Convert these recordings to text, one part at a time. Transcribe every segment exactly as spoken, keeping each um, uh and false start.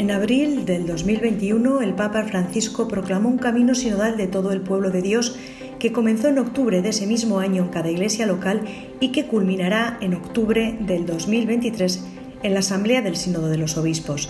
En abril del dos mil veintiuno, el Papa Francisco proclamó un camino sinodal de todo el pueblo de Dios que comenzó en octubre de ese mismo año en cada iglesia local y que culminará en octubre del dos mil veintitrés en la Asamblea del Sínodo de los Obispos.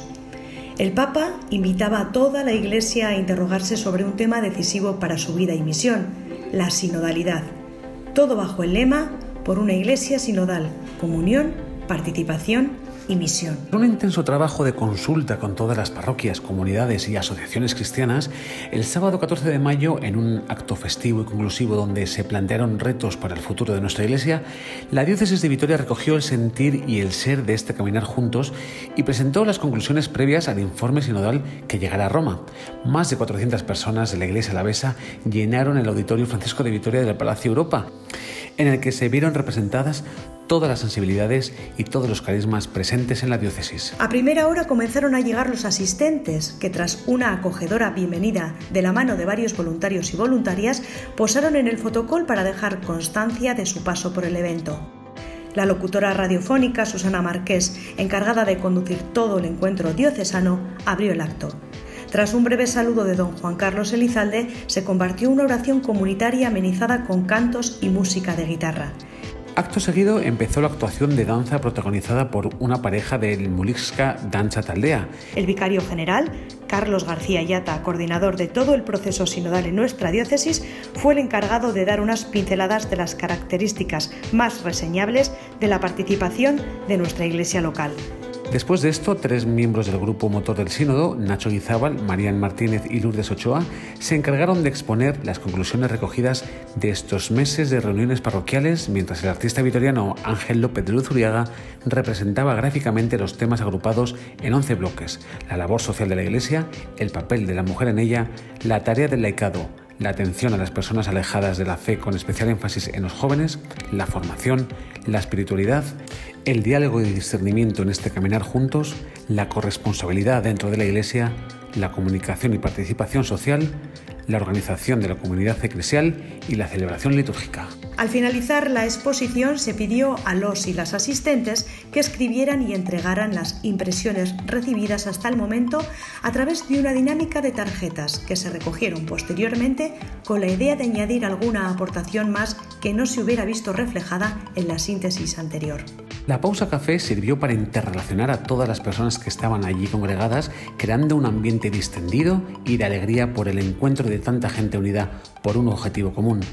El Papa invitaba a toda la Iglesia a interrogarse sobre un tema decisivo para su vida y misión, la sinodalidad. Todo bajo el lema «Por una Iglesia sinodal, comunión, participación y misión». Un intenso trabajo de consulta con todas las parroquias, comunidades y asociaciones cristianas, el sábado catorce de mayo, en un acto festivo y conclusivo donde se plantearon retos para el futuro de nuestra Iglesia, la Diócesis de Vitoria recogió el sentir y el ser de este caminar juntos y presentó las conclusiones previas al informe sinodal que llegará a Roma. Más de cuatrocientas personas de la Iglesia alavesa llenaron el Auditorio Francisco de Vitoria del Palacio Europa, en el que se vieron representadas todas las sensibilidades y todos los carismas presentes en la diócesis. A primera hora comenzaron a llegar los asistentes, que tras una acogedora bienvenida de la mano de varios voluntarios y voluntarias, posaron en el fotocol para dejar constancia de su paso por el evento. La locutora radiofónica Susana Marqués, encargada de conducir todo el encuentro diocesano, abrió el acto. Tras un breve saludo de don Juan Carlos Elizalde, se compartió una oración comunitaria amenizada con cantos y música de guitarra. Acto seguido empezó la actuación de danza protagonizada por una pareja del Mulixka Danza Taldea. El vicario general, Carlos García Yata, coordinador de todo el proceso sinodal en nuestra diócesis, fue el encargado de dar unas pinceladas de las características más reseñables de la participación de nuestra iglesia local. Después de esto, tres miembros del grupo motor del sínodo, Nacho Guizábal, Marían Martínez y Lourdes Ochoa, se encargaron de exponer las conclusiones recogidas de estos meses de reuniones parroquiales, mientras el artista vitoriano Ángel López de Luzuriaga representaba gráficamente los temas agrupados en once bloques: la labor social de la Iglesia, el papel de la mujer en ella, la tarea del laicado, la atención a las personas alejadas de la fe con especial énfasis en los jóvenes, la formación, la espiritualidad, el diálogo y discernimiento en este caminar juntos, la corresponsabilidad dentro de la Iglesia, la comunicación y participación social, la organización de la comunidad eclesial y la celebración litúrgica. Al finalizar la exposición se pidió a los y las asistentes que escribieran y entregaran las impresiones recibidas hasta el momento a través de una dinámica de tarjetas que se recogieron posteriormente con la idea de añadir alguna aportación más que no se hubiera visto reflejada en la síntesis anterior. La pausa café sirvió para interrelacionar a todas las personas que estaban allí congregadas, creando un ambiente distendido y de alegría por el encuentro de tanta gente unida por un objetivo común.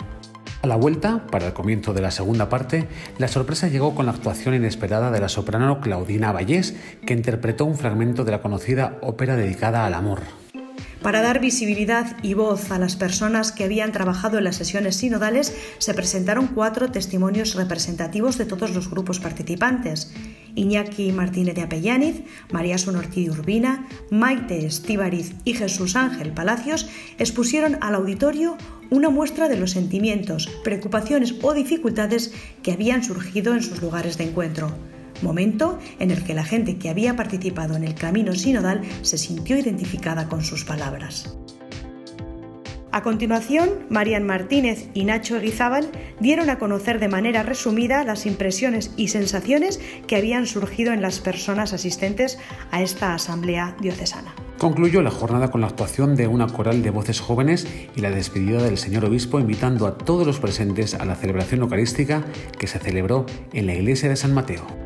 A la vuelta, para el comienzo de la segunda parte, la sorpresa llegó con la actuación inesperada de la soprano Claudina Vallés, que interpretó un fragmento de la conocida ópera dedicada al amor. Para dar visibilidad y voz a las personas que habían trabajado en las sesiones sinodales, se presentaron cuatro testimonios representativos de todos los grupos participantes. Iñaki Martínez de Apellaniz, María Sonortí Urbina, Maite Estíbariz y Jesús Ángel Palacios expusieron al auditorio una muestra de los sentimientos, preocupaciones o dificultades que habían surgido en sus lugares de encuentro. Momento en el que la gente que había participado en el camino sinodal se sintió identificada con sus palabras. A continuación, Marían Martínez y Nacho Guizábal dieron a conocer de manera resumida las impresiones y sensaciones que habían surgido en las personas asistentes a esta asamblea diocesana. Concluyó la jornada con la actuación de una coral de voces jóvenes y la despedida del señor obispo, invitando a todos los presentes a la celebración eucarística que se celebró en la iglesia de San Mateo.